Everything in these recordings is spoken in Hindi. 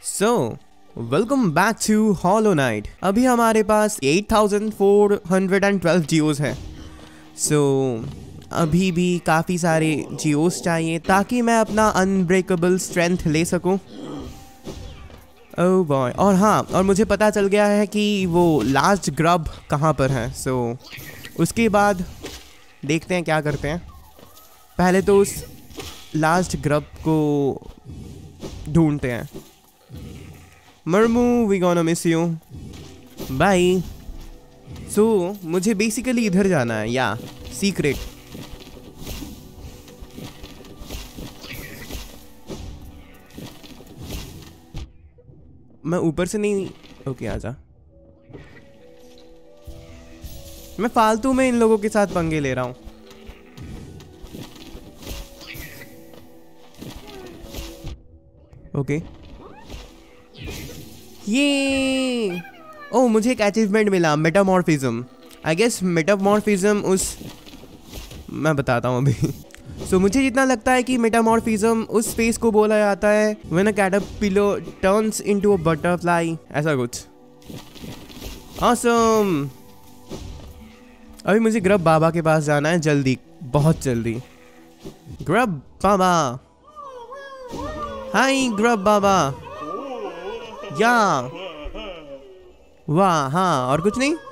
So welcome back to Hollow Knight. अभी हमारे पास 8412 जियोस है। सो अभी भी काफ़ी सारे जियोस चाहिए ताकि मैं अपना अनब्रेकेबल स्ट्रेंथ ले सकूं। ओह बॉय, और हाँ, और मुझे पता चल गया है कि वो लास्ट ग्रब कहाँ पर है। सो उसके बाद देखते हैं क्या करते हैं। पहले तो उस लास्ट ग्रब को ढूंढते हैं। Marmu, we gonna miss you, bye. So मुझे बेसिकली इधर जाना है, या सीक्रेट। मैं ऊपर से नहीं, ओके आजा। मैं फालतू में इन लोगों के साथ पंगे ले रहा हूँ। ओके ये ओह, मुझे एक अचीवमेंट मिला, मेटामॉर्फिज्म। आई गेस मेटामॉर्फिज्म उस, मैं बताता हूँ अभी। सो मुझे जितना लगता है कि मेटामॉर्फिज्म उस फेस को बोला जाता है when a caterpillar turns into a butterfly, ऐसा कुछ। ऑसम। अभी मुझे ग्रब बाबा के पास जाना है, जल्दी, बहुत जल्दी। ग्रब बाबा, हाय ग्रब बाबा। या वाह, हाँ, और कुछ नहीं,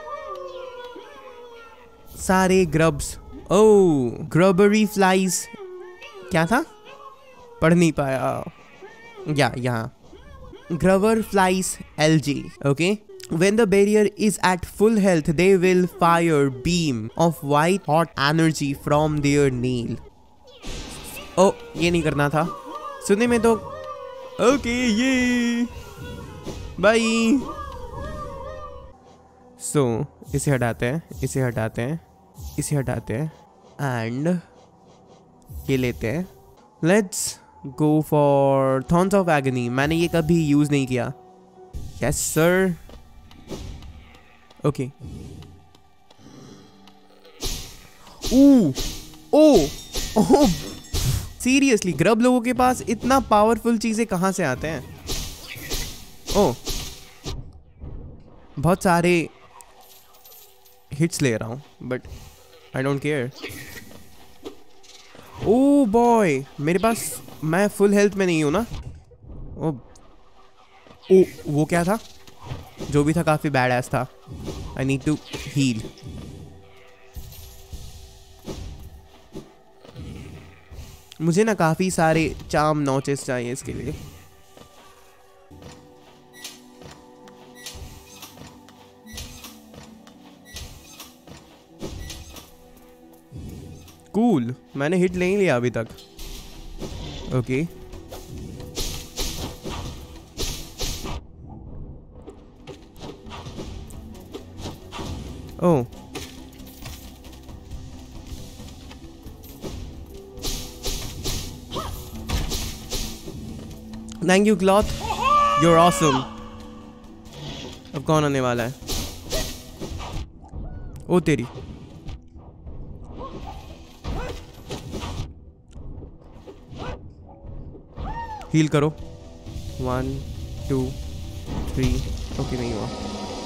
सारे ग्रब्स। ओह, ग्रबरी फ्लाइज, क्या था, पढ़ नहीं पाया। या यहाँ ग्रबर फ्लाइज एलजी। Okay, when the barrier is at full health they will fire beam of white hot energy from their nail. oh, ये नहीं करना था सुनने में तो। ओके, ये बाय। सो इसे हटाते हैं, इसे हटाते हैं, इसे हटाते हैं, एंड ये लेते हैं। Let's go for thorns of agony. मैंने ये कभी यूज नहीं किया। Yes sir. Okay. Oh, seriously grub लोगों के पास इतना पावरफुल चीजें कहां से आते हैं? ओह, बहुत सारे हिट्स ले रहा हूं, but I don't care. Oh boy, मेरे पास, मैं फुल हेल्थ में नहीं हूं ना। ओ, वो क्या था? जो भी था काफी बैड एस था। I need to heal. मुझे ना काफी सारे चार्म नॉचेस चाहिए इसके लिए। कूल, मैंने हिट नहीं लिया अभी तक। Okay, oh, thank you Cloth, you're awesome. अब कौन आने वाला है? ओ तेरी, हील करो। 1 2 3। ओके, नहीं हुआ।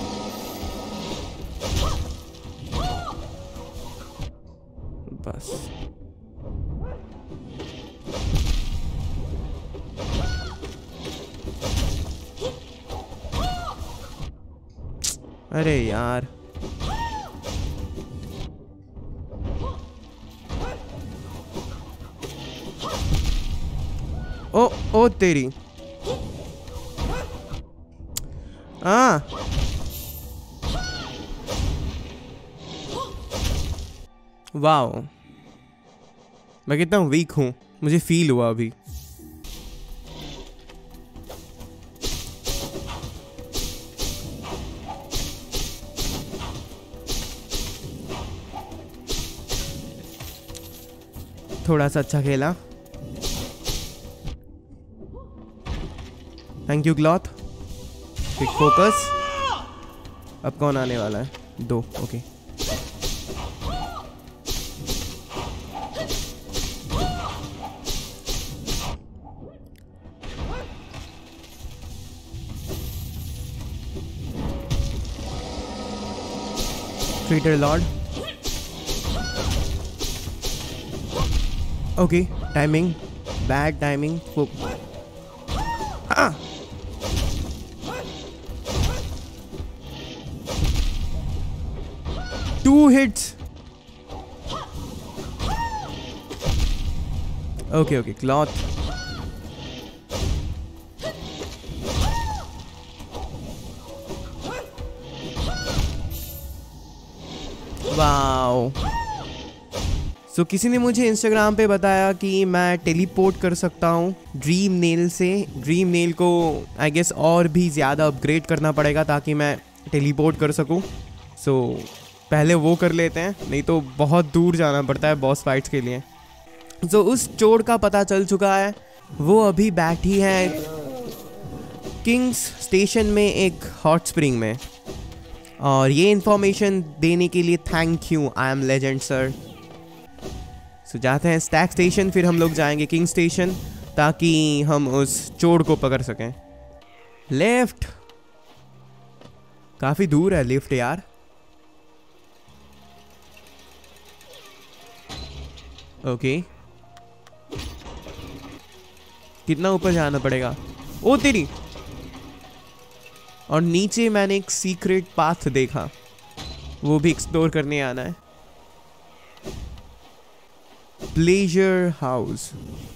बस अरे यार, ओ तेरी, वाओ, मैं कितना वीक हूं, मुझे फील हुआ अभी। थोड़ा सा अच्छा खेला, thank you Cloth. Quick focus. अब कौन आने वाला है? 2। Okay, Fatal Lord. Okay, timing. Bad timing. Ah! Two hits. Okay, cloth. Wow. So किसी ने मुझे इंस्टाग्राम पे बताया कि मैं टेलीपोर्ट कर सकता हूँ ड्रीम नेल से। ड्रीम नेल को आई गेस और भी ज़्यादा अपग्रेड करना पड़ेगा ताकि मैं टेलीपोर्ट कर सकूँ। सो पहले वो कर लेते हैं, नहीं तो बहुत दूर जाना पड़ता है बॉस फाइट्स के लिए। सो उस चोर का पता चल चुका है, वो अभी बैठी है किंग्स स्टेशन में एक हॉट स्प्रिंग में। और ये इन्फॉर्मेशन देने के लिए thank you, I am legend sir. सो जाते हैं स्टैक स्टेशन, फिर हम लोग जाएंगे किंग स्टेशन ताकि हम उस चोर को पकड़ सकें। लेफ्ट, काफी दूर है लिफ्ट यार। ओके, कितना ऊपर जाना पड़ेगा? ओ तेरी। और नीचे मैंने एक सीक्रेट पाथ देखा, वो भी एक्सप्लोर करने आना है। Pleasure house.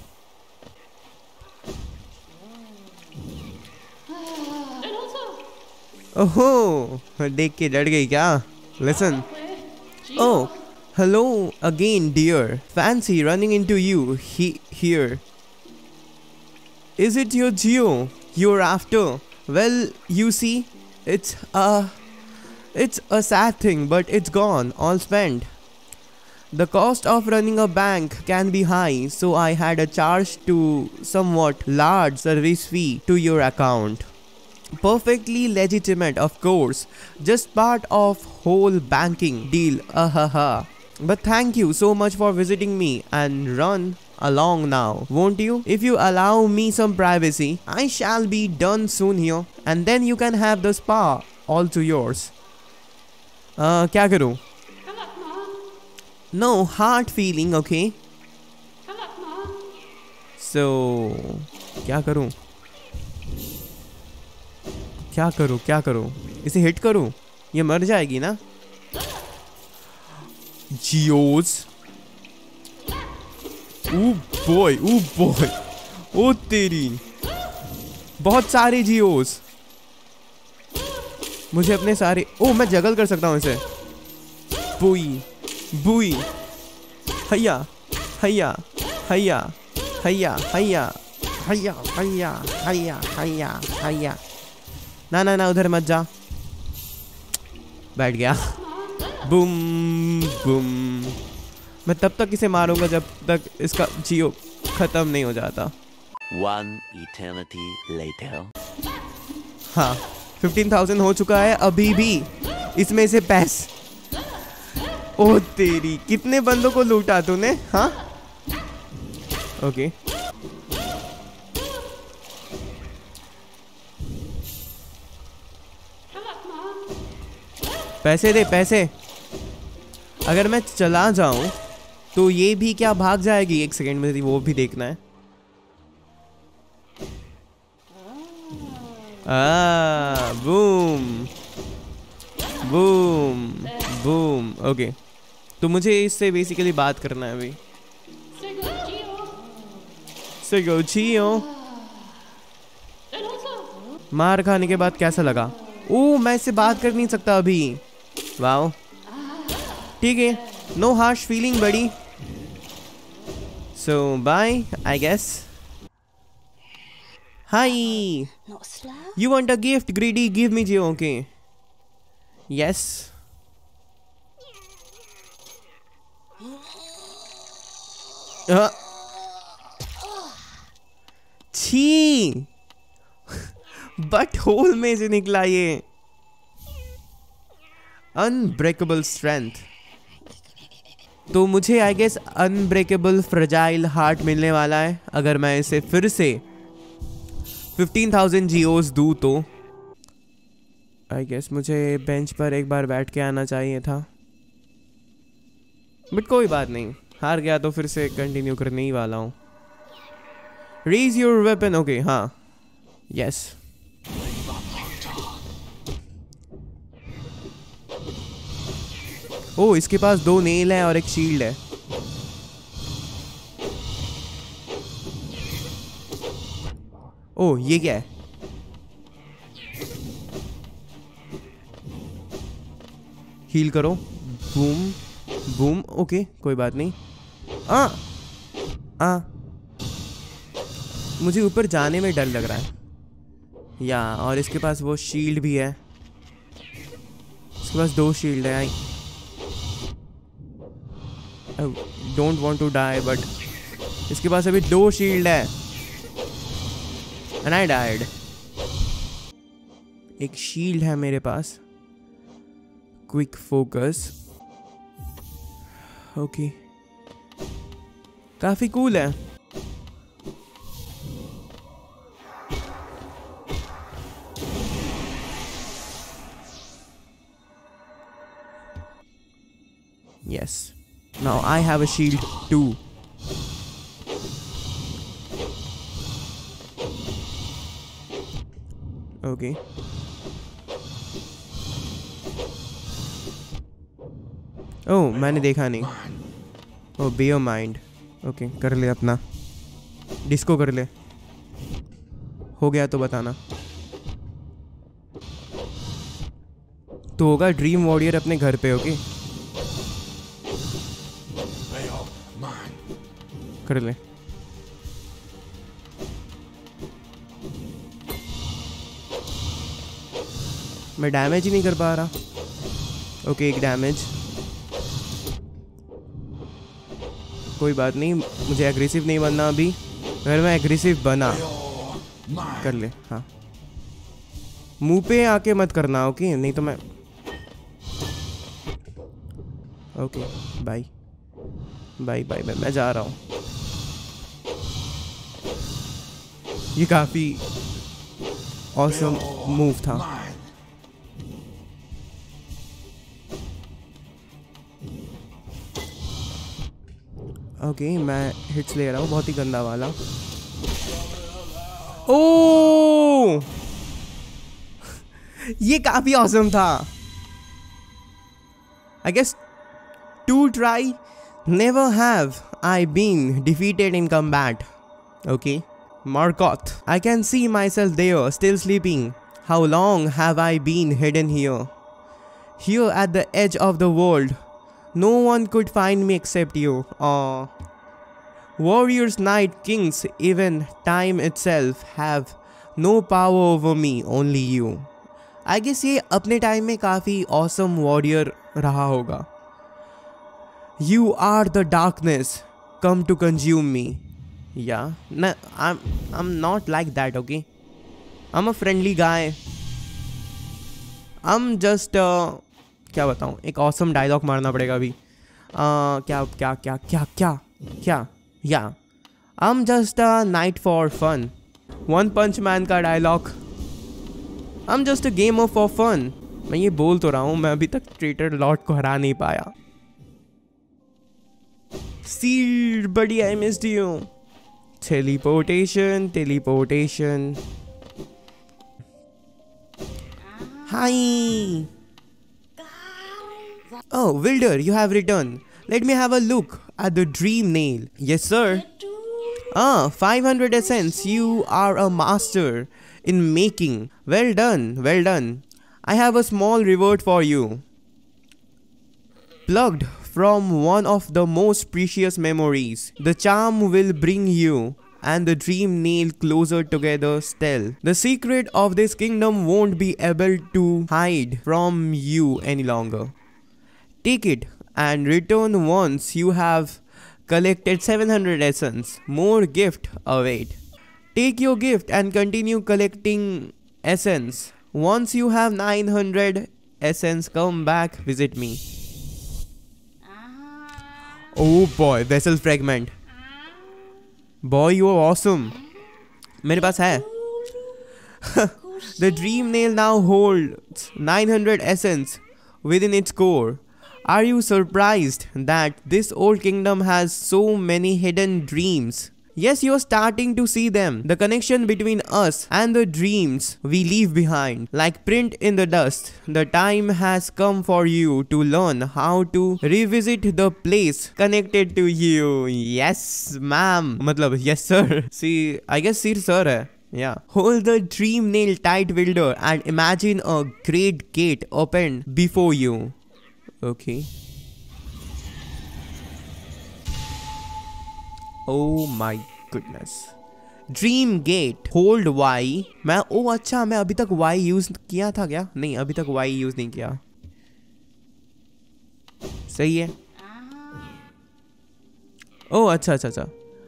ओहो, देख के डर गई क्या? Listen. Oh, hello again dear, fancy running into you here. Is it your Geo you're after? Well, you see, it's a sad thing, but it's gone, all spent. The cost of running a bank can be high, so I had a charge to somewhat large service fee to your account. Perfectly legitimate, of course, just part of whole banking deal. But thank you so much for visiting me, and run along now, won't you? If you allow me some privacy, I shall be done soon here, and then you can have the spa all to yours. क्या करूँ? No hard feeling, okay? So क्या करूँ? क्या करूँ? इसे हिट करूँ? ये मर जाएगी ना? जियोस। ओ बॉय, ओ तेरी, बहुत सारे जियोस। मुझे अपने सारे, मैं जगल कर सकता हूँ इसे। बुई बुई, हैया हैया हैया हैया हैया हैया हैया हैया हैया हैया। ना उधर मत जा। बैठ गया। Boom boom. मैं तब तक इसे मारूंगा जब तक इसका जियो खत्म नहीं हो जाता। 1 eternity later. हाँ, 15,000 हो चुका है अभी भी। इसमें से पैस। ओ तेरी, कितने बंदों को लूटा तूने? हाँ, ओके। पैसे दे, पैसे। अगर मैं चला जाऊं तो ये भी क्या भाग जाएगी 1 सेकेंड में? वो भी देखना है। Boom boom boom. ओके, तो मुझे इससे बेसिकली बात करना है अभी। जियो। मार खाने के बाद कैसा लगा? मैं इससे बात कर नहीं सकता अभी। वाओ, ठीक है, नो हार्श फीलिंग बड़ी। So bye I guess. Hi, you want a gift greedy? Give me geo. Okay, yes. छी, बट होल में से निकला ये। Unbreakable strength. तो मुझे I guess unbreakable fragile heart मिलने वाला है अगर मैं इसे फिर से 15,000 जियोस दूं तो। आई गेस मुझे बेंच पर एक बार बैठ के आना चाहिए था। बट कोई बात नहीं, हार गया तो फिर से कंटिन्यू करने ही वाला हूँ। रेज योर वेपन, ओके हाँ, यस। ओ, इसके पास 2 नेल है और एक शील्ड है। ओ, ये क्या है? हील करो, बूम बूम, ओके कोई बात नहीं। मुझे ऊपर जाने में डर लग रहा है। या और इसके पास वो शील्ड भी है, इसके पास 2 शील्ड है। I don't want to die, but इसके पास अभी 2 शील्ड है एंड आई डाइड। एक शील्ड है मेरे पास, क्विक फोकस, ओके काफी कूल है। Yes, now I have a shield too. Okay. Oh, मैंने देखा नहीं। Oh, be your mind. Okay, कर ले अपना डिस्को कर ले। हो गया तो बताना। तो होगा ड्रीम वॉरियर अपने घर पे। ओके कर ले। मैं डैमेज ही नहीं कर पा रहा। ओके, एक डैमेज, कोई बात नहीं, मुझे एग्रेसिव नहीं बनना अभी। अगर मैं एग्रेसिव बना, कर ले। हाँ, मुंह पे आके मत करना, ओके? नहीं तो मैं okay bye bye bye bye, मैं जा रहा हूँ। ये काफी ऑसम मूव था। ओके, मैं हिट्स ले रहा हूँ, बहुत ही गंदा वाला। ओ ये काफी ऑसम था। I guess 2 try, never have I been defeated in combat. Okay, Markoth, I can see myself there, still sleeping. How long have I been hidden here? Here at the edge of the world. No one could find me except you. Warriors, knight, kings, even time itself have no power over me, only you. I guess ये अपने टाइम में काफ़ी awesome warrior रहा होगा। You are the darkness, come to consume me. Yeah, no, I'm not like that, okay? I'm a friendly guy. I'm just क्या बताऊँ, एक awesome dialogue मारना पड़ेगा अभी। क्या क्या क्या क्या क्या क्या या I'm just a knight for fun. One Punch Man का dialogue, I'm just a gamer for fun. मैं ये बोल तो रहा हूँ, मैं अभी तक ट्रेटर लॉर्ड को हरा नहीं पाया। Sealed buddy, I missed you. Teleportation, teleportation. Hi. Oh, Wilder, you have returned. Let me have a look at the dream nail. Yes, sir. 500 essence. You are a master in making. Well done, well done. I have a small reward for you. Plucked from one of the most precious memories. The charm will bring you and the dream nail closer together still. The secret of this kingdom won't be able to hide from you any longer. Take it and return once you have collected 700 essence. More gift await. Take your gift and continue collecting essence. Once you have 900 essence, come back, visit me. Oh boy, vessel fragment. Boy, you are awesome. मेरे पास है. The dream nail now holds 900 essence within its core. Are you surprised that this old kingdom has so many hidden dreams? Yes, you're starting to see them. The connection between us and the dreams we leave behind, like print in the dust. The time has come for you to learn how to revisit the place connected to you. Yes, ma'am. मतलब yes, sir. See, I guess sir है. Yeah. Hold the dream nail tight, Wilder, and imagine a great gate open before you. Okay. Oh my goodness. Dream gate. Hold Y. अच्छा मैं अभी तक Y यूज किया था क्या? नहीं, अभी तक Y यूज नहीं किया. सही है. अच्छा.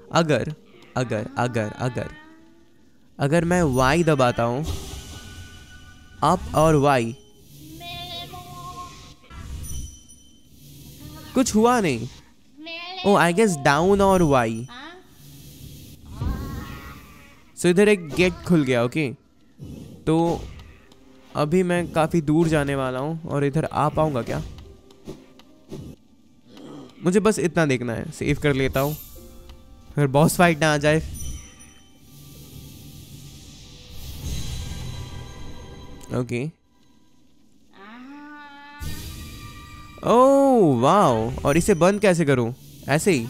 अगर मैं Y दबाता हूं, अप और Y, कुछ हुआ नहीं. आई गेस डाउन और Y. सो इधर एक गेट खुल गया. ओके, तो अभी मैं काफी दूर जाने वाला हूँ और इधर आ पाऊंगा क्या? मुझे बस इतना देखना है. सेव कर लेता हूँ, फिर बॉस फाइट ना आ जाए. ओके. Oh wow. और इसे बंद कैसे करूं? ऐसे ही.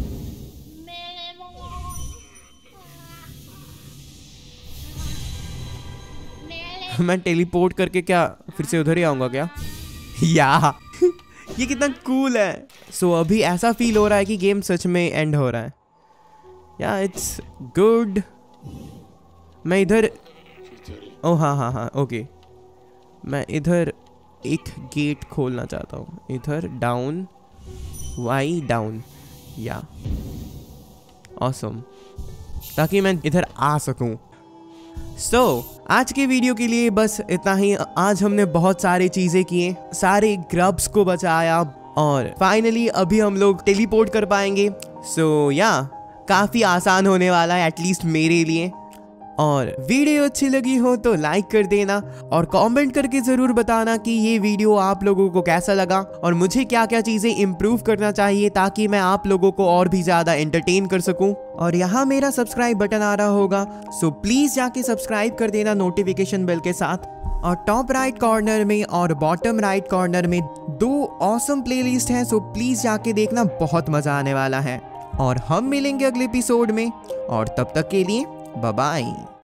मैं टेलीपोर्ट करके क्या फिर से उधर ही आऊंगा क्या? या ये कितना कूल है. सो अभी ऐसा फील हो रहा है कि गेम सच में एंड हो रहा है. या इट्स गुड. मैं इधर, ओह हाँ, ओके. मैं इधर एक गेट खोलना चाहता हूँ. इधर डाउन, वाई डाउन. या ऑसम, ताकि मैं इधर आ सकूं. सो आज के वीडियो के लिए बस इतना ही. आज हमने बहुत सारी चीजें किए, सारे ग्रब्स को बचाया और फाइनली अभी हम लोग टेलीपोर्ट कर पाएंगे. सो या काफी आसान होने वाला है, एटलीस्ट मेरे लिए. और वीडियो अच्छी लगी हो तो लाइक कर देना और कमेंट करके ज़रूर बताना कि ये वीडियो आप लोगों को कैसा लगा और मुझे क्या क्या चीज़ें इम्प्रूव करना चाहिए ताकि मैं आप लोगों को और भी ज़्यादा एंटरटेन कर सकूं. और यहाँ मेरा सब्सक्राइब बटन आ रहा होगा, सो प्लीज़ जाके सब्सक्राइब कर देना नोटिफिकेशन बेल के साथ. और टॉप राइट कॉर्नर में और बॉटम राइट कॉर्नर में 2 ऑसम प्लेलिस्ट हैं, सो प्लीज़ जाके देखना, बहुत मज़ा आने वाला है. और हम मिलेंगे अगले एपिसोड में, और तब तक के लिए बाय बाय.